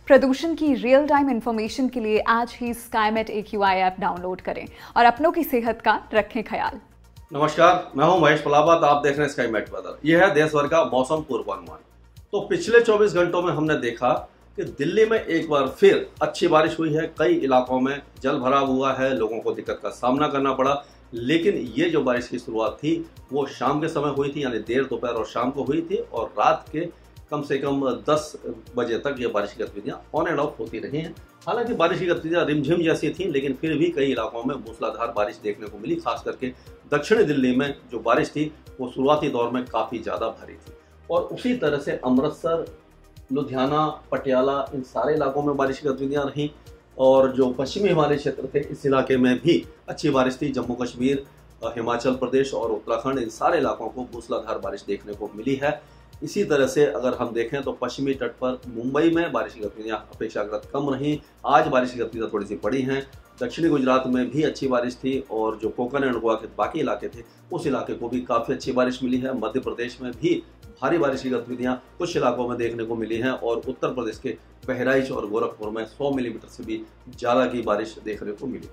प्रदूषण की real time information के लिए आज ही स्काईमेट AQI ऐप डाउनलोड करें और अपनों की सेहत का रखें ख्याल। नमस्कार, मैं हूं महेश पलावत। आप देख रहे हैं स्काईमेट वेदर। यह है देश भर का मौसम पूर्वानुमान। तो पिछले 24 घंटों में हमने देखा कि दिल्ली में एक बार फिर अच्छी बारिश हुई है। कई इलाकों में जल भराव हुआ है, लोगों को दिक्कत का सामना करना पड़ा। लेकिन ये जो बारिश की शुरुआत थी वो शाम के समय हुई थी, यानी देर दोपहर और शाम को हुई थी, और रात के कम से कम 10 बजे तक ये बारिश की गतिविधियां ऑन एंड ऑफ होती रही हैं। हालांकि बारिश की गतिविधियां रिमझिम जैसी थी, लेकिन फिर भी कई इलाकों में मूसलाधार बारिश देखने को मिली। खास करके दक्षिणी दिल्ली में जो बारिश थी वो शुरुआती दौर में काफ़ी ज़्यादा भारी थी। और उसी तरह से अमृतसर, लुधियाना, पटियाला, इन सारे इलाकों में बारिश की गतिविधियां रहीं। और जो पश्चिमी हिमालय क्षेत्र थे, इस इलाके में भी अच्छी बारिश थी। जम्मू कश्मीर, हिमाचल प्रदेश और उत्तराखंड, इन सारे इलाकों को मूसलाधार बारिश देखने को मिली है। इसी तरह से अगर हम देखें तो पश्चिमी तट पर मुंबई में बारिश की गतिविधियां अपेक्षाकृत कम रहीं। आज बारिश की गतिविधियां थोड़ी सी बढ़ी हैं। दक्षिणी गुजरात में भी अच्छी बारिश थी, और जो कोंकण एंड गोवा के बाकी इलाके थे उस इलाके को भी काफ़ी अच्छी बारिश मिली है। मध्य प्रदेश में भी भारी बारिश की गतिविधियां कुछ इलाकों में देखने को मिली हैं, और उत्तर प्रदेश के बहराइच और गोरखपुर में 100 मिलीमीटर से भी ज़्यादा की बारिश देखने को मिली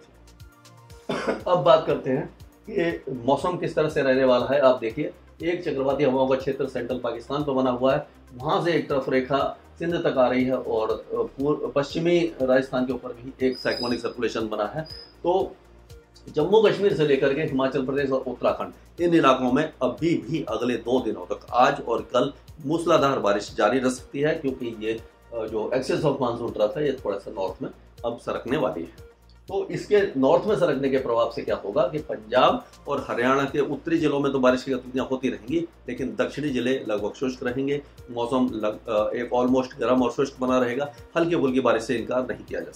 थी। अब बात करते हैं कि मौसम किस तरह से रहने वाला है। आप देखिए, एक चक्रवाती हवाओं का क्षेत्र सेंट्रल पाकिस्तान पर बना हुआ है, वहां से एक तरफ रेखा सिंध तक आ रही है, और पश्चिमी राजस्थान के ऊपर भी एक साइक्लोनिक सर्कुलेशन बना है। तो जम्मू कश्मीर से लेकर के हिमाचल प्रदेश और उत्तराखंड, इन इलाकों में अभी भी अगले 2 दिनों तक, आज और कल, मूसलाधार बारिश जारी रह सकती है, क्योंकि ये जो एक्सेस ऑफ मानसून ट्रफ है ये थोड़ा सा नॉर्थ में अब सरकने वाली है। तो इसके नॉर्थ में सरकने के प्रभाव से क्या होगा कि पंजाब और हरियाणा के उत्तरी जिलों में तो बारिश की गतिविधियां होती रहेंगी, लेकिन दक्षिणी जिले लगभग शुष्क रहेंगे। मौसम एक ऑलमोस्ट गर्म और शुष्क बना रहेगा। हल्की फुल्की बारिश से इनकार नहीं किया जा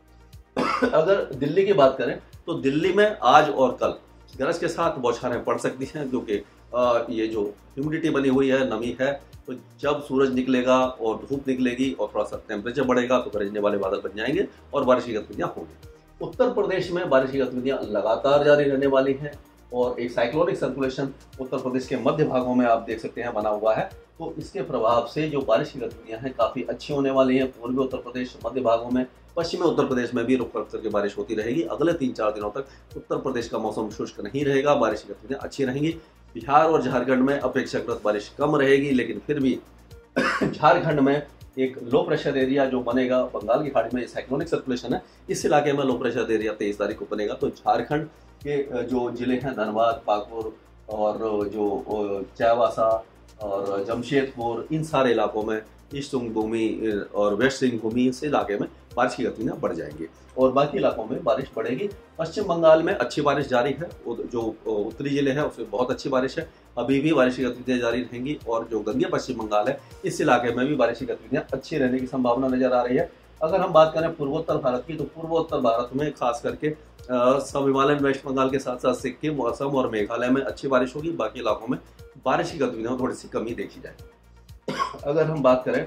सकता। अगर दिल्ली की बात करें तो दिल्ली में आज और कल गरज के साथ बौछारें पड़ सकती हैं, क्योंकि ये जो ह्यूमिडिटी बनी हुई है, नमी है, तो जब सूरज निकलेगा और धूप निकलेगी और थोड़ा सा टेम्परेचर बढ़ेगा तो गरजने वाले बादल बन जाएंगे और बारिश की गतिविधियां होंगी। उत्तर प्रदेश में बारिश की गतिविधियां लगातार जारी रहने वाली हैं, और एक साइक्लोनिक सर्कुलेशन उत्तर प्रदेश के मध्य भागों में आप देख सकते हैं बना हुआ है। तो इसके प्रभाव से जो बारिश की गतिविधियां हैं काफ़ी अच्छी होने वाली हैं। पूर्वी उत्तर प्रदेश, मध्य भागों में, पश्चिमी उत्तर प्रदेश में भी रुक रुक करके बारिश होती रहेगी। अगले 3-4 दिनों तक उत्तर प्रदेश का मौसम शुष्क नहीं रहेगा, बारिश की गतिविधियां अच्छी रहेंगी। बिहार और झारखंड में अपेक्षाकृत बारिश कम रहेगी, लेकिन फिर भी झारखंड में एक लो प्रेशर एरिया जो बनेगा, बंगाल की खाड़ी में साइक्लोनिक सर्कुलेशन है, इस इलाके में लो प्रेशर एरिया 23 तारीख को बनेगा। तो झारखंड के जो जिले हैं, धनबाद, पाकुर और जो चाईबासा और जमशेदपुर, इन सारे इलाकों में, ईस्ट सिंहभूमि और वेस्ट सिंहभूमि, इस इलाके में बारिश की गतिविधियां बढ़ जाएंगी, और बाकी इलाकों में बारिश बढ़ेगी। पश्चिम बंगाल में अच्छी बारिश जारी है, जो उत्तरी जिले हैं उसमें बहुत अच्छी बारिश है, अभी भी बारिश की गतिविधियां जारी रहेंगी। और जो गंगे पश्चिम बंगाल है, इस इलाके में भी बारिश की गतिविधियां अच्छी रहने की संभावना नजर आ रही है। अगर हम बात करें पूर्वोत्तर भारत की, तो पूर्वोत्तर भारत में खास करके सब हिमालयन वेस्ट बंगाल के साथ साथ सिक्किम, असम और मेघालय में अच्छी बारिश होगी। बाकी इलाकों में बारिश की गतिविधियां थोड़ी सी कमी देखी जाएगी। अगर हम बात करें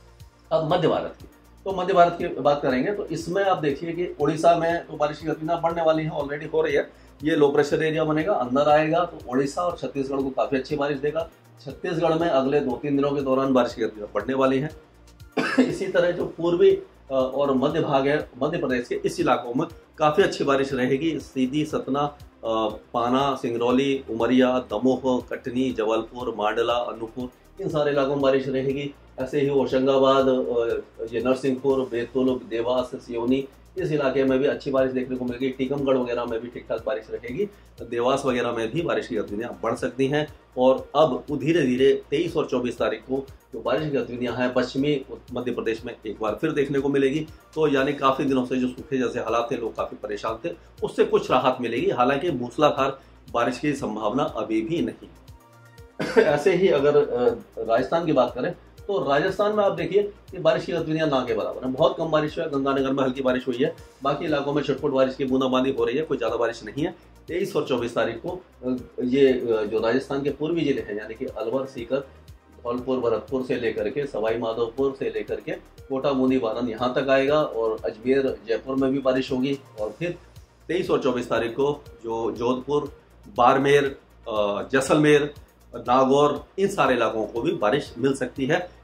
अब मध्य भारत की, तो मध्य भारत की बात करेंगे तो इसमें आप देखिए कि उड़ीसा में तो बारिश की गतिविधियां बढ़ने वाली हैं, ऑलरेडी हो रही है। ये लो प्रेशर एरिया बनेगा, अंदर आएगा तो उड़ीसा और छत्तीसगढ़ को काफ़ी अच्छी बारिश देगा। छत्तीसगढ़ में अगले 2-3 दिनों के दौरान बारिश की गतिविधियां बढ़ने वाली हैं। इसी तरह जो पूर्वी और मध्य भाग है मध्य प्रदेश के, इस इलाकों में काफ़ी अच्छी बारिश रहेगी। सीधी, सतना, पाना, सिंगरौली, उमरिया, दमोह, कटनी, जबलपुर, मांडला, अनूपपुर, इन सारे इलाकों में बारिश रहेगी। ऐसे ही होशंगाबाद, ये नरसिंहपुर, बैतूल, देवास, सिवनी, इस इलाके में भी अच्छी बारिश देखने को मिलेगी। टीकमगढ़ वगैरह में भी ठीक ठाक बारिश रहेगी। देवास वगैरह में भी बारिश की गतिविधियां बढ़ सकती हैं। और अब धीरे धीरे 23 और 24 तारीख को जो बारिश की गतिविधियां हैं पश्चिमी मध्य प्रदेश में एक बार फिर देखने को मिलेगी। तो यानी काफ़ी दिनों से जो सूखे जैसे हालात थे, लोग काफ़ी परेशान थे, उससे कुछ राहत मिलेगी। हालांकि मूसलाधार बारिश की संभावना अभी भी नहीं। ऐसे ही अगर राजस्थान की बात करें तो राजस्थान में आप देखिए कि बारिश की गतिविधियां ना के बराबर है। बहुत कम बारिश है, गंगानगर में हल्की बारिश हुई है, बाकी इलाकों में छुटपुट बारिश की बूंदाबांदी हो रही है, कोई ज़्यादा बारिश नहीं है। 23 और 24 तारीख को ये जो राजस्थान के पूर्वी जिले हैं, यानी कि अलवर, सीकर, धौलपुर, भरतपुर से लेकर के सवाई माधोपुर से लेकर के कोटा, बूंदी, बारन, यहाँ तक आएगा, और अजमेर, जयपुर में भी बारिश होगी। और फिर 23 और 24 तारीख को जो जोधपुर, बाड़मेर, जैसलमेर, नागौर, इन सारे इलाकों को भी बारिश मिल सकती है।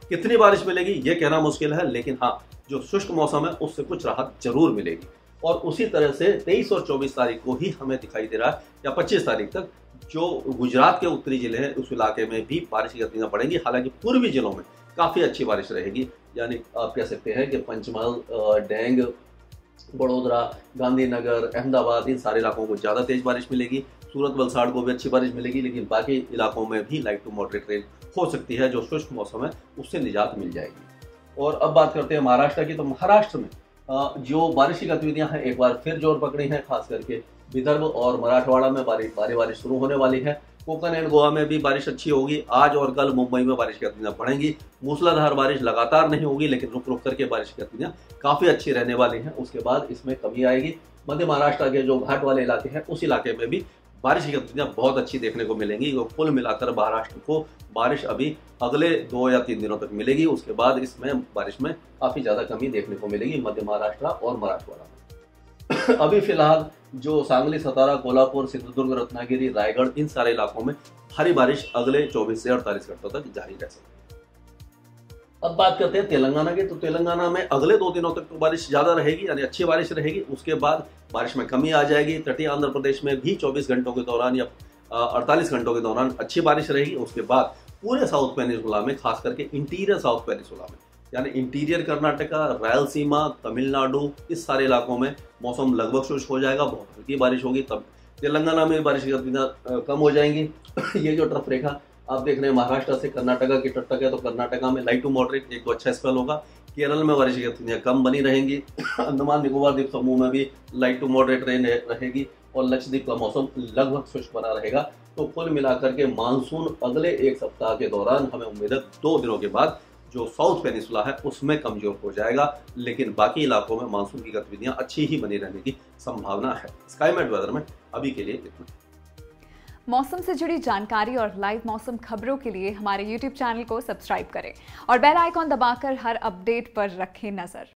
कितनी बारिश मिलेगी ये कहना मुश्किल है, लेकिन हाँ, जो शुष्क मौसम है उससे कुछ राहत जरूर मिलेगी। और उसी तरह से 23 और 24 तारीख को ही हमें दिखाई दे रहा है, या 25 तारीख तक, जो गुजरात के उत्तरी जिले हैं उस इलाके में भी बारिश की गतिविधियां बढ़ेंगी। हालांकि पूर्वी जिलों में काफ़ी अच्छी बारिश रहेगी, यानी आप कह सकते हैं कि पंचमहल, डांग, बड़ोदरा, गांधीनगर, अहमदाबाद, इन सारे इलाकों को ज़्यादा तेज बारिश मिलेगी। सूरत, वलसाड़ को भी अच्छी बारिश मिलेगी, लेकिन बाकी इलाकों में भी लाइट टू मॉडरेट रेन हो सकती है। जो शुष्क मौसम है उससे निजात मिल जाएगी। और अब बात करते हैं महाराष्ट्र की। तो महाराष्ट्र में जो बारिश की गतिविधियां हैं एक बार फिर जोर पकड़ी हैं, खास करके विदर्भ और मराठवाड़ा में भारी बारिश शुरू होने वाली है। कोकण एंड गोवा में भी बारिश अच्छी होगी। आज और कल मुंबई में बारिश की गतिविधियां बढ़ेंगी। मूसलाधार बारिश लगातार नहीं होगी, लेकिन रुक रुक करके बारिश की गतिविधियां काफी अच्छी रहने वाली हैं। उसके बाद इसमें कमी आएगी। मध्य महाराष्ट्र के जो घाट वाले इलाके हैं उस इलाके में भी बारिश की गतिविधियां बहुत अच्छी देखने को मिलेंगी। तो कुल मिलाकर महाराष्ट्र को बारिश अभी अगले 2 या 3 दिनों तक मिलेगी। उसके बाद इसमें बारिश में काफी ज्यादा कमी देखने को मिलेगी मध्य महाराष्ट्र और मराठवाड़ा में। अभी फिलहाल जो सांगली, सतारा, कोल्हापुर, सिंधुदुर्ग, रत्नागिरी, रायगढ़, इन सारे इलाकों में भारी बारिश अगले 24 से 48 घंटों तक जारी रह सकती है। अब बात करते हैं तेलंगाना की। तो तेलंगाना में अगले 2 दिनों तक तो बारिश ज्यादा रहेगी, यानी अच्छी बारिश रहेगी। उसके बाद बारिश में कमी आ जाएगी। तटीय आंध्र प्रदेश में भी 24 घंटों के दौरान या 48 घंटों के दौरान अच्छी बारिश रहेगी। उसके बाद पूरे साउथ पेनिनसुला में, खास करके इंटीरियर साउथ पेनिनसुला में, यानी इंटीरियर कर्नाटका, रायलसीमा, तमिलनाडु, इस सारे इलाकों में मौसम लगभग शुष्क हो जाएगा। बहुत हल्की बारिश होगी। तब तेलंगाना में बारिश की गतिविधियां कम हो जाएंगी। ये जो ट्रफ रेखा आप देख रहे हैं महाराष्ट्र से कर्नाटका की तट तक है, तो कर्नाटका में लाइट टू मॉडरेट एक तो अच्छा स्पेल होगा। केरल में बारिश की गतिविधियां कम बनी रहेंगी। अंडमान निकोबार द्वीप समूह में भी लाइट टू मॉडरेट रेन रहेगी और लक्षद्वीप का मौसम लगभग शुष्क बना रहेगा। तो कुल मिलाकर के मानसून अगले 1 सप्ताह के दौरान हमें उम्मीद है 2 दिनों के बाद जो साउथ पेनिनसुला है उसमें कमजोर हो जाएगा, लेकिन बाकी इलाकों में मानसून की गतिविधियां अच्छी ही बनी रहने की संभावना है। स्काईमेट वेदर में अभी के लिए इतना। मौसम से जुड़ी जानकारी और लाइव मौसम खबरों के लिए हमारे YouTube चैनल को सब्सक्राइब करें और बेल आइकॉन दबाकर हर अपडेट पर रखें नजर।